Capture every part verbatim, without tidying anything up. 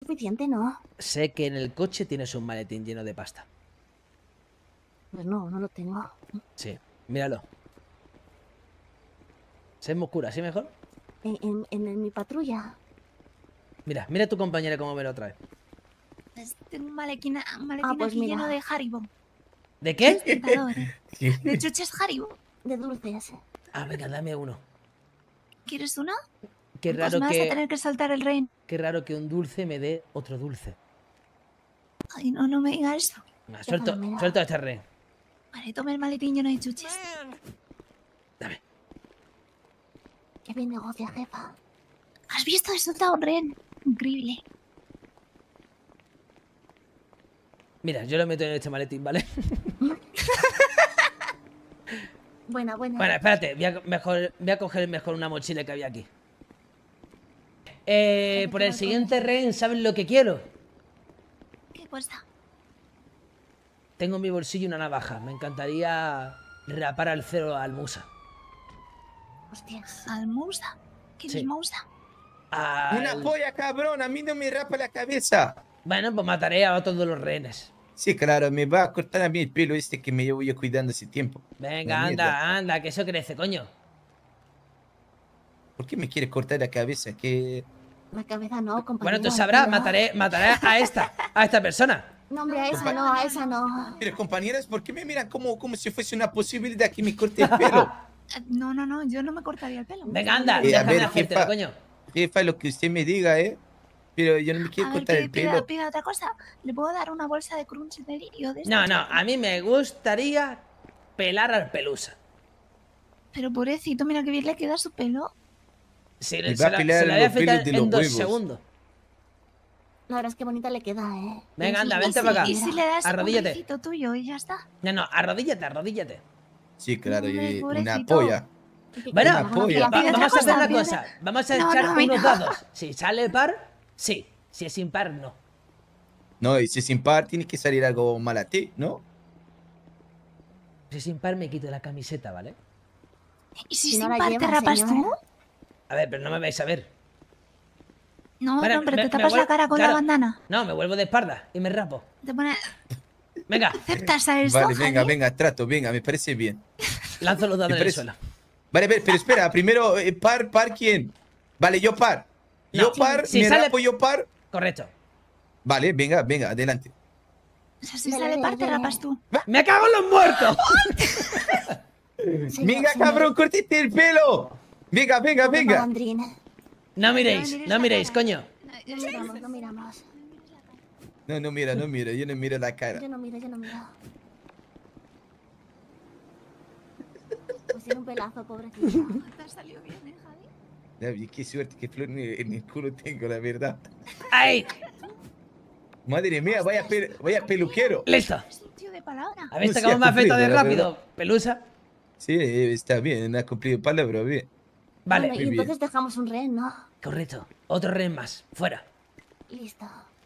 suficiente, ¿no? Sé que en el coche tienes un maletín lleno de pasta. Pues no, no lo tengo. Sí, míralo. ¿Se me oscura? ¿Sí mejor? En, en, en, en mi patrulla. Mira, mira a tu compañera cómo me lo trae. Pues tengo un maletín, un maletín Ah, pues aquí mira. lleno de Haribo. ¿De qué? Tentador. De chuches Haribo. De dulces. Ah, venga, dame uno. ¿Quieres uno? Qué Pues raro me vas que... a tener que saltar el rey. Qué raro que un dulce me dé otro dulce. Ay, no, no me digas eso. Ah, suelto, suelto a este rey. Vale, toma el maletín lleno de chuches. Dame. Qué bien negocia, jefa. ¿Has visto? He soltado un rehén. Increíble. Mira, yo lo meto en este maletín, ¿vale? Buena, buena. Bueno, espérate, voy a, mejor, voy a coger mejor una mochila que había aquí. Eh, por el siguiente rehén, ¿sabes lo que quiero? ¿Qué cuesta? Tengo en mi bolsillo una navaja. Me encantaría rapar al cero al Musa. Hostias. ¿Al Mousa? ¿Quién Sí. es Mousa? Al... Una polla, cabrón. A mí no me rapa la cabeza. Bueno, pues mataré a todos los rehenes. Sí, claro, me va a cortar a mí el pelo este que me llevo yo cuidando hace tiempo. Venga, Una anda, mierda. anda, que eso crece, coño. ¿Por qué me quiere cortar la cabeza? Que... La cabeza no, compañero. Bueno, tú sabrás, no. mataré, mataré a esta, a esta persona. No, hombre, a esa no, a esa no. Pero compañeras, ¿por qué me miran como, como si fuese una posibilidad que me corte el pelo? Eh, No, no, no, yo no me cortaría el pelo. Venga, anda, Eh, a déjame ver, hacértelo, jefa. coño. Jefa, lo que usted me diga, ¿eh? Pero yo no me quiero A ver, cortar pide, el pida, pelo. pida otra cosa. ¿Le puedo dar una bolsa de crunch de lirio de No, estas? no, a mí me gustaría pelar al Pelusa. Pero pobrecito, mira que bien le queda su pelo. Se, Me se va a la, pelar se la voy a los pelos afeitar de en los dos huevos. segundos. La verdad es que bonita le queda, ¿eh? Venga, anda, Sí, vente sí, para acá. Y si le das un Arrodíllate. ricito tuyo y ya está. No, no, arrodíllate, arrodíllate. Sí, claro, Hombre, y una pobrecito. polla. Bueno, Una polla. va- Pide otra vamos a hacer cosa, una pide cosa. otra- Vamos a No, echar no, a mí unos no. dados. Si sale par, sí. Si es impar, no. No, y si sin par tiene que salir algo mal a ti, ¿no? Si es impar, me quito la camiseta, ¿vale? ¿Y si, Si no sin la par te lleva, rapas señora. tú? A ver, pero no me vais a ver. No, Bueno, no, pero me- te me tapas la vuel- cara con claro. la bandana. No, me vuelvo de espalda y me rapo. Te pone... Venga, ¿Aceptas a esto, Vale, venga, Javi? venga, trato, venga, me parece bien. lanzo los dados Me en el parece- suelo. Vale, a ver, pero espera, primero, eh, par, par, ¿quién? Vale, yo par. Yo No, par, si me sale- rapo yo par. Correcto. Vale, venga, venga, adelante. O sea, si Dale, sale par, te dale. rapas tú. ¡Me cago en los muertos! Señor, Venga, señor. cabrón, córtate el pelo. Venga, venga, Pobre venga. malandrín. No miréis, mires no la miréis, cara. coño. No miramos, no miramos. No, no mira, no mira, yo no miro la cara. Yo no miro, yo no miro. Pues tiene un pelazo, pobrecito. Te ha salido bien, ¿eh, Javi? David, qué suerte, qué flor en el, en el culo tengo, la verdad. ¡Ay! Madre mía, vaya, pe- vaya peluquero. ¡Listo! Es un tío de palabra. ¿Has visto No cómo me sea afeito de cumplido, la rápido? Pelusa. Sí, eh, está bien, ha cumplido palabra, bien. Vale, Bueno, y Muy bien. entonces dejamos un rehén, ¿no? correcto. Otro rehén más. Fuera. Listo.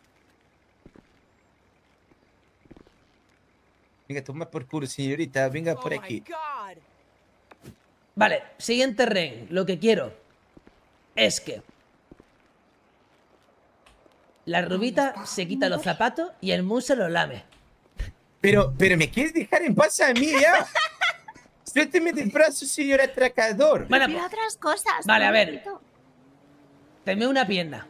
Venga, toma por culo, señorita, venga por aquí. Vale, siguiente rehén. Lo que quiero es que la rubita se quita los zapatos y el Musa los lame. Pero, pero ¿me quieres dejar en paz a mí ya? Suélteme del brazo, señor atracador. Bueno, Pide pues, otras cosas. Vale, a ver. pobrecito. teme una pierna.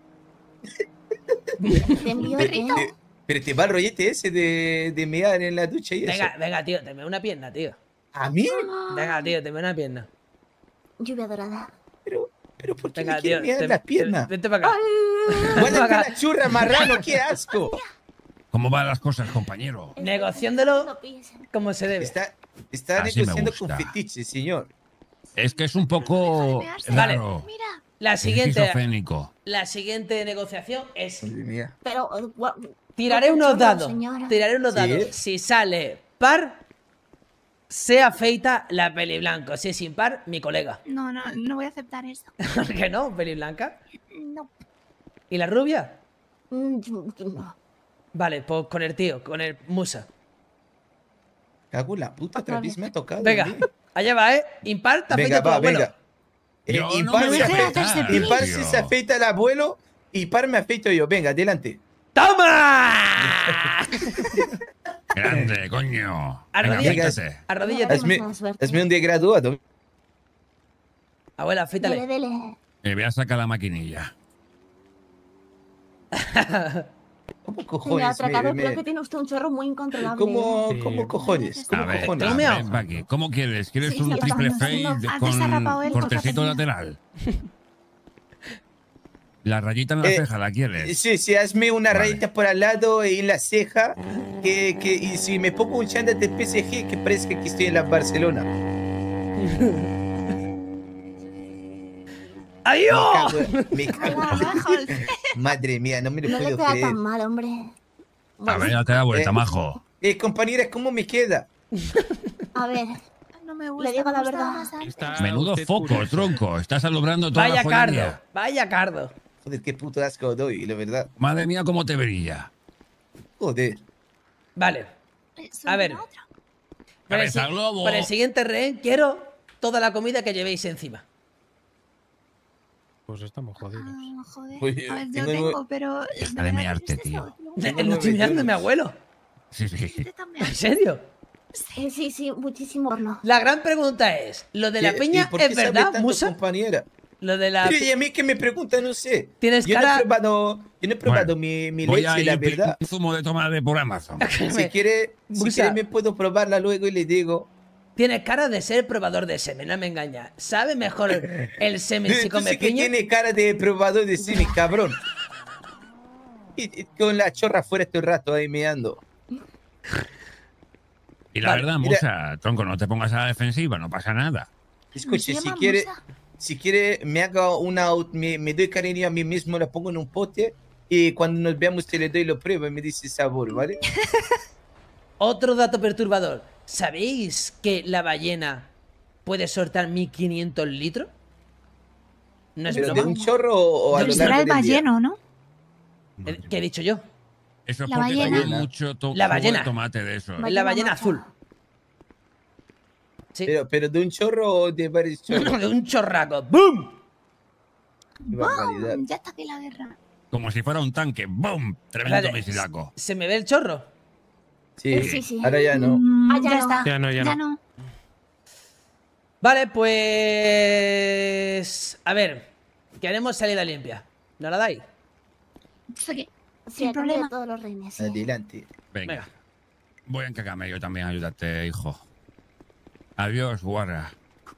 Te envío perrito. ¿eh? Eh, pero te va el rollete ese de, de mear en la ducha y eso. Venga, venga, tío, teme una pierna, tío. ¿A mí? Venga, tío, teme una pierna. Lluvia dorada. Pero, pero ¿por qué Venga, me tío. quieres mear te- la te- pierna? Vente para acá. Vente Guárdate para acá. la churra, marrano, qué asco. ¿Cómo van las cosas, compañero? Negociándolo No pises. como se debe. Está, está Así me negociando con gusta. fetiche, señor. Es que es un poco Vale. raro. Mira, La siguiente, Esquizofrénico. la siguiente negociación es Madre mía. Pero. eh, gua- tiraré guapo unos chorro, dados. señora. Tiraré unos Sí. dados. Si sale par, se afeita la peli blanca. Si es impar, mi colega. no, no, no voy a aceptar eso. ¿Por qué no? Peli blanca. No. ¿Y la rubia? Mm, no. Vale, pues con el tío, con el Musa. Cago en la puta, otra Otra vez vez. me ha tocado. Venga, a mí. allá va, ¿eh? Impar, te Venga, afeita tu va, abuelo. venga. Eh, Yo no impar me voy se a afeita- afeitar, impar tío. si se afeita el abuelo y Par me afeito yo. Venga, adelante. ¡Toma! Grande, coño. Venga, Arrodíllate. afeítate. Arrodíllate. Hazme- Hazme, hazme un de graduado. Abuela, Dele, afeítale. dele. Me voy a sacar la maquinilla. ¿Cómo Señor cojones? atracador, Me- creo me- que tiene usted un chorro muy incontrolable. ¿Cómo, Sí. cómo cojones? ¿Cómo A ver, cojones? ¿Te lo ven meao? pa' aquí. ¿Cómo quieres? ¿Quieres Sí, un está triple pasando. fade No, de- has desarrapado con él porque cortecito tenía- lateral? La rayita en la Eh, ceja, ¿la quieres? Sí, sí, hazme una Vale. rayita por al lado y en la ceja. Que, que, y si me pongo un chándal de P S G, que parezca que estoy en la Barcelona. Me ¡Adiós! cago, me cago. Madre mía, no me lo No le puedo queda creer. tan mal, hombre. A Bueno, ver, date la vuelta, Eh. majo. Eh, compañera, ¿cómo me queda? a ver, No me gusta. Le digo me la gustaba verdad. más antes. Está Menudo usted foco, curioso. tronco. Estás alumbrando toda Vaya la cardo. joyería. Vaya cardo. Joder, qué puto asco doy, la verdad. Madre mía, cómo te brilla. Joder. Vale. Eh, A ver. ¿solo otra? Por el, Cabeza si- globo. por el siguiente rehén quiero toda la comida que llevéis encima. Pues estamos jodidos. Ah, joder. Oye, A ver, yo tengo- tengo, pero... Deja de mearte, tío. Lo estoy mirando, mi abuelo. Sí, sí. ¿En serio? eh, sí, sí, muchísimo porno. La gran pregunta es, ¿lo de la ¿Y- peña y por qué es sabe verdad, tanto, Musa? compañera? Lo de la... Pero y a mí que me pregunta, no sé. Tienes yo cara- No he probado, yo no he probado Bueno, mi, mi Voy a leche, la ir verdad. un zumo de tomate por Amazon. Si quiere, si Musa. quiere me puedo probarla luego y le digo. Tienes cara de ser probador de semen, no me engañas. ¿Sabe mejor el semen si Tú come sí que piña? tiene cara de probador de cine, cabrón. Y, y con la chorra fuera todo el rato ahí meando. Y la Vale, verdad, mira. Musa, tronco, no te pongas a la defensiva, no pasa nada. Escuche, ¿Se si llama quiere, Musa? si quiere, me haga una, au- me, me doy cariño a mí mismo, la pongo en un pote y cuando nos veamos te le doy lo prueba y me dice sabor, ¿vale? Otro dato perturbador. ¿Sabéis que la ballena puede soltar mil quinientos litros? No es ¿Pero de broma. un chorro o, o a Yo lo Será largo el del día? balleno, ¿no? Eh, ¿Qué he dicho yo? Eso es La porque ballena. tomas mucho to La jugo de ballena. tomate de eso. ¿eh? Es Ballena la ballena macha. azul. Sí. Pero, pero de un chorro o de varios chorros. De un chorraco. ¡Bum! Qué barbaridad. ¡Bum! Ya está aquí la guerra. Como si fuera un tanque. ¡Bum! Tremendo Espérate, misilaco. ¿se me ve el chorro? Sí, Eh, sí, sí. ahora ya no. Mm, Ah, ya ya no. está. Ya no, ya no. no. Vale, pues... A ver, queremos salida limpia. ¿No la dais? Sé que- Sí, Sin a cambio de problema. todos los reines. sí. Adelante. Venga. Venga. Voy a encagarme yo también, ayúdate, hijo. Adiós, guarra.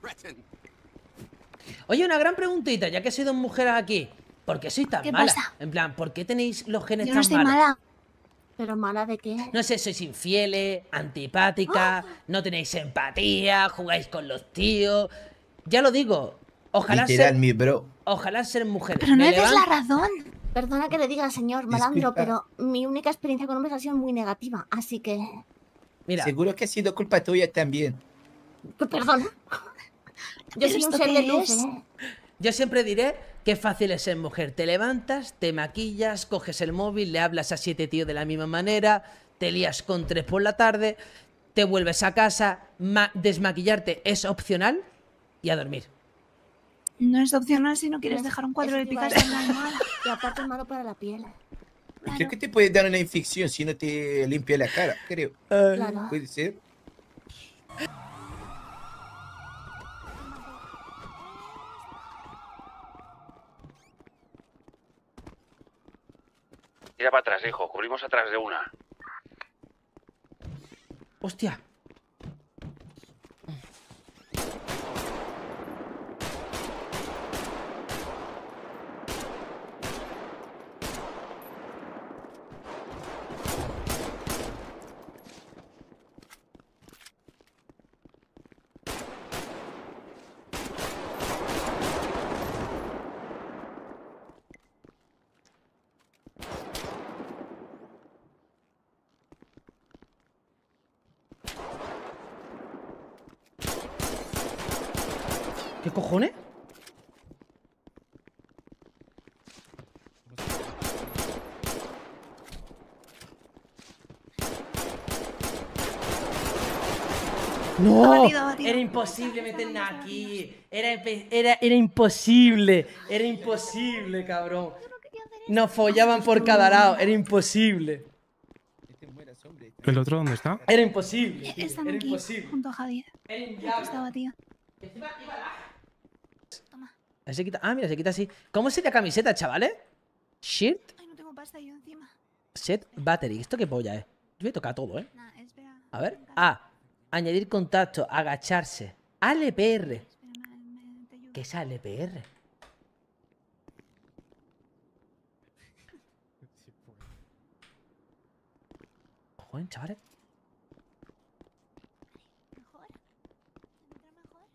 Oye, una gran preguntita, ya que sois dos mujeres aquí. ¿Por qué sois tan ¿Qué malas? pasa? En plan, ¿por qué tenéis los genes Yo tan no estoy malos? mala. ¿Pero mala de qué? No sé, sois infieles, antipáticas, no tenéis empatía, jugáis con los tíos. Ya lo digo, ojalá Literal, ser, mi bro. ojalá ser mujeres. Pero no Me le des la levanto- razón. Perdona que le diga, señor malandro, Disculpa. pero mi única experiencia con hombres ha sido muy negativa, así que... Mira, Seguro que ha sido culpa tuya también. Perdón. Yo ¿Pero soy un esto ser qué de luz, es? ¿eh? yo siempre diré que fácil es ser mujer. Te levantas, te maquillas, coges el móvil, le hablas a siete tíos de la misma manera, te lías con tres por la tarde, te vuelves a casa, ma- desmaquillarte es opcional y a dormir. No es opcional si no quieres Es- dejar un cuadro eso de te iba a Picasso en decir. la almohada. Y aparte es malo para la piel. Creo que te puede dar una infección si no te limpia la cara, creo. Claro. Puede ser. Tira para atrás, hijo. Cubrimos atrás de una. Hostia. ¿Qué cojones? No, Abatido, abatido. era imposible meterla aquí. Era, empe- era, era imposible. Era imposible, cabrón. Yo no quería hacer Nos follaban por cada lado. Era imposible. Este mueras, hombre. ¿El otro dónde está? Era imposible. tío, Están Era aquí, imposible. junto a Javier. Era Aquí inviable. estaba, tío. Toma. Ahí se quita. Ah, mira, se quita así. ¿Cómo sería camiseta, chavales? Shirt, Ay, no tengo pasta yo encima. set, battery. ¿Esto qué polla es? Yo voy a tocar todo, ¿eh? Nah, espera. A ver. Ah, añadir contacto, agacharse. A L P R. Espera, me- me- te ayudo. ¿Qué es A L P R? Joder, chavales. ¿Mejor? ¿Se encuentra mejor?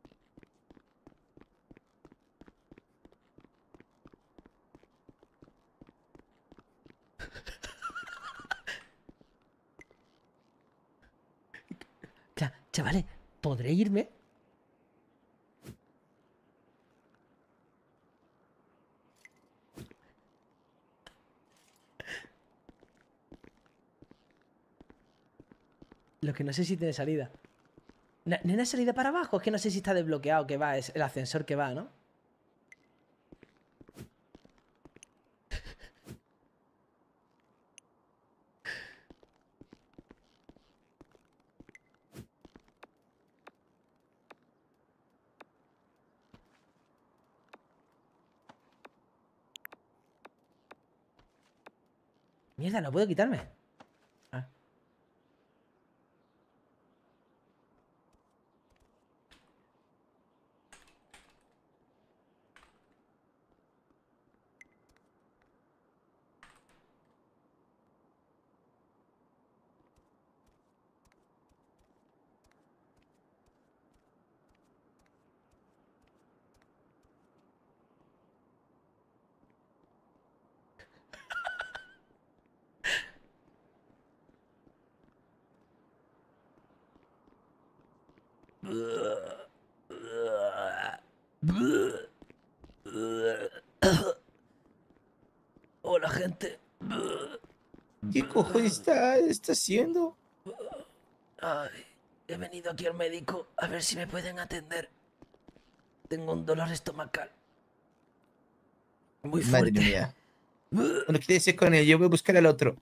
Cla- Chavales, ¿podré irme? Lo que no sé si tiene salida. Na- ¿Nena salida para abajo? Es que no sé si está desbloqueado, que va, es el ascensor que va, ¿no? Mierda, no puedo quitarme. Ah. Hola, gente. ¿Qué cojones está, está haciendo? Ay, he venido aquí al médico a ver si me pueden atender. Tengo un dolor estomacal. Muy Madre fuerte. mía. Bueno, quédese con él, yo voy a buscar al otro.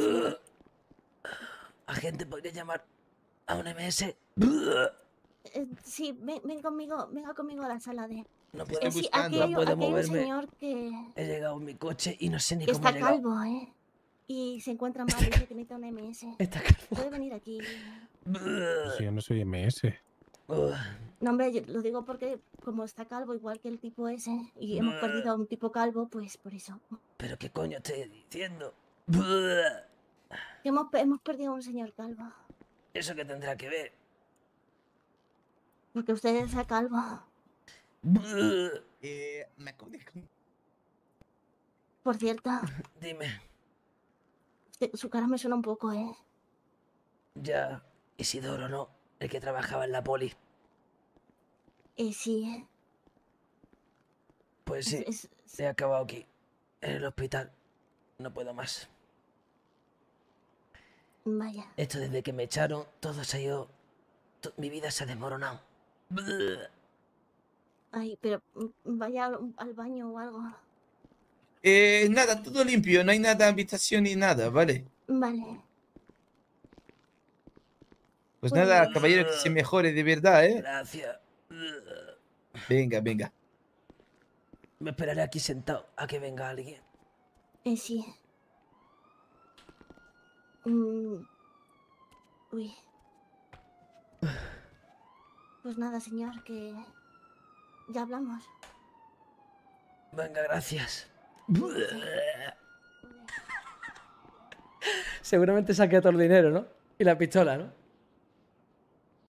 Agente, ¿podría llamar a un M S? Eh, sí, ven, ven conmigo, venga conmigo a la sala de... No Te puedo, Eh, estoy sí, buscando. aquí no hay, puedo aquí hay un moverme. señor que, He llegado en mi coche y no sé ni que cómo he está llegado. calvo, ¿eh? Y se encuentra mal, dice que necesita un M S. Está calvo. Puede venir aquí. Si yo no soy M S. Ugh. No, hombre, yo lo digo porque como está calvo, igual que el tipo ese, y hemos perdido a un tipo calvo, pues por eso. ¿Pero qué coño estoy diciendo? Que hemos, pe- hemos perdido a un señor calvo. ¿Eso qué tendrá que ver? Porque usted es calvo. Eh, me acabo de... Por cierto, Dime, usted- su cara me suena un poco, ¿eh? ya Isidoro, ¿no? El que trabajaba en la poli. Eh, sí, ¿eh? Pues sí, Es- es- he acabado aquí, en el hospital. No puedo más. Vaya. Esto desde que me echaron, todo se ha ido... to- Mi vida se ha desmoronado. Ay, pero mm, vaya al, al baño o algo. Eh, nada, todo limpio, no hay nada, habitación ni nada, ¿vale? Vale. Pues Pues- nada, caballero, que se mejore de verdad, ¿eh? Gracias. Venga, venga. Me esperaré aquí sentado a que venga alguien. Eh, sí. Mm, Uy. Pues nada, señor, que ya hablamos. Venga, gracias. Seguramente saqué todo el dinero, ¿no? Y la pistola, ¿no?